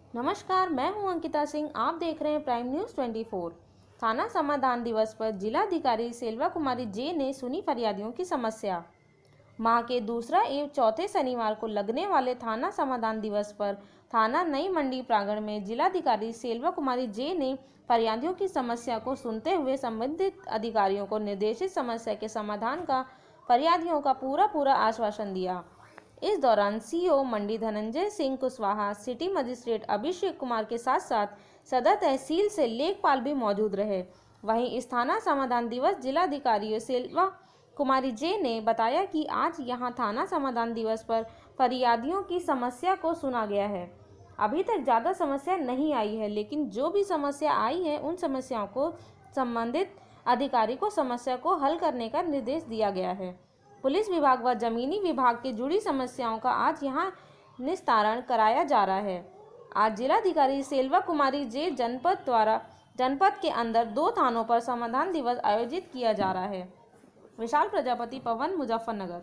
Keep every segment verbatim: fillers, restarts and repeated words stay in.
नमस्कार, मैं हूं अंकिता सिंह। आप देख रहे हैं प्राइम न्यूज़ चौबीस। थाना समाधान दिवस पर जिलाधिकारी सेल्वा कुमारी जे ने सुनी फरियादियों की समस्या। माह के दूसरा एवं चौथे शनिवार को लगने वाले थाना समाधान दिवस पर थाना नई मंडी प्रांगण में जिलाधिकारी सेल्वा कुमारी जे ने फरियादियों की समस्या को सुनते हुए संबंधित अधिकारियों को निर्देशित समस्या के समाधान का फरियादियों का पूरा पूरा आश्वासन दिया। इस दौरान CO Mandi Dhananjay Singh Kushwaha, city magistrate Abhishek Kumar के साथ साथ सदर तहसील से लेखपाल भी मौजूद रहे। वहीं इस थाना समाधान दिवस जिलाधिकारी सेल्वा कुमारी जे ने बताया कि आज यहां थाना समाधान दिवस पर फरियादियों की समस्या को सुना गया है। अभी तक ज़्यादा समस्या नहीं आई है, लेकिन जो भी समस्या आई है उन समस्याओं को संबंधित अधिकारी को समस्या को हल करने का निर्देश दिया गया है। पुलिस विभाग व जमीनी विभाग के जुड़ी समस्याओं का आज यहां निस्तारण कराया जा रहा है। आज जिलाधिकारी सेल्वा कुमारी जे जनपद द्वारा जनपद के अंदर दो थानों पर समाधान दिवस आयोजित किया जा रहा है। विशाल प्रजापति, पवन, मुजफ्फरनगर।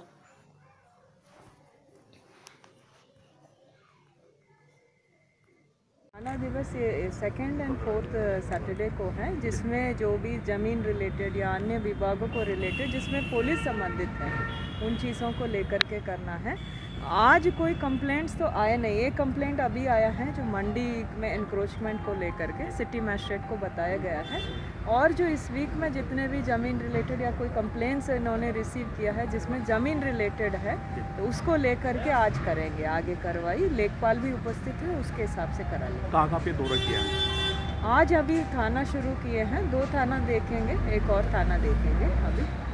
थाना दिवस सेकेंड एंड फोर्थ सैटरडे को है, जिसमें जो भी ज़मीन रिलेटेड या अन्य विभागों को रिलेटेड जिसमें पुलिस संबंधित है उन चीज़ों को लेकर के करना है। आज कोई कंप्लेंट्स तो आए नहीं। एक कंप्लेंट अभी आया है जो मंडी में एनक्रोचमेंट को लेकर के सिटी मजिस्ट्रेट को बताया गया है, और जो इस वीक में जितने भी ज़मीन रिलेटेड या कोई कंप्लेंट्स इन्होंने रिसीव किया है जिसमें ज़मीन रिलेटेड है, तो उसको लेकर के आज करेंगे आगे कार्रवाई। लेखपाल भी उपस्थित है, उसके हिसाब से कराएंगे। कहाँ कहाँ पे दौरा किया है? आज अभी थाना शुरू किए हैं, दो थाना देखेंगे, एक और थाना देखेंगे अभी।